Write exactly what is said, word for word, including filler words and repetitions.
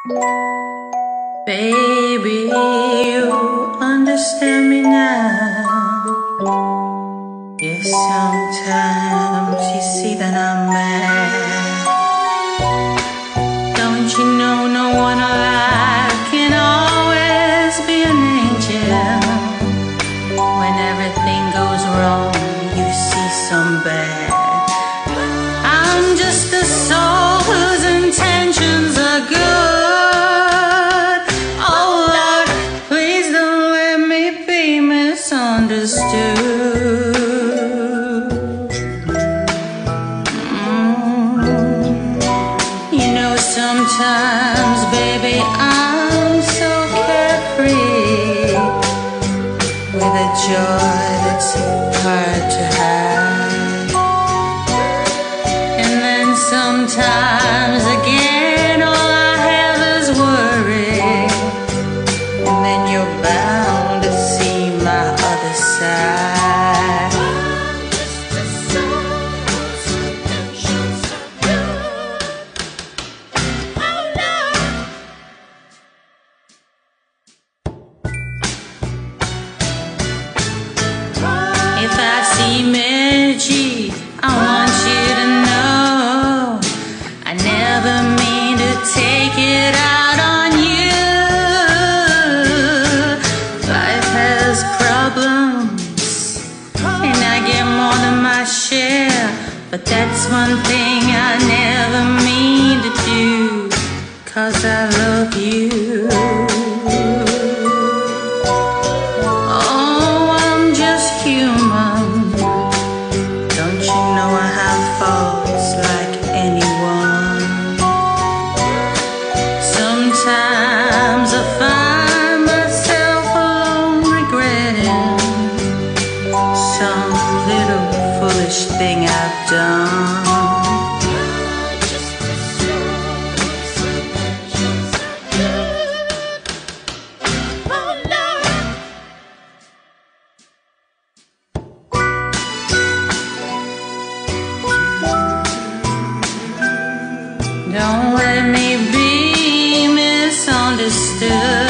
Baby, you understand me now. Yes, sometimes you see that I'm mad. Don't you know no one alive can always be an angel? When everything goes wrong, you see some bad. I'm just a soul whose intentions are good. Oh Lord, please don't let me be misunderstood. Sometimes, baby, I'm so carefree, with a joy that's hard to hide. And then sometimes again, all I have is worry. And then you're bound to see my other side. If I see Reggie, I want you to know I never mean to take it out on you. Life has problems, and I get more than my share. But that's one thing I never mean to do, 'cause I love you. Sometimes I find myself alone regretting some little foolish thing I've done. Don't let me be misunderstood.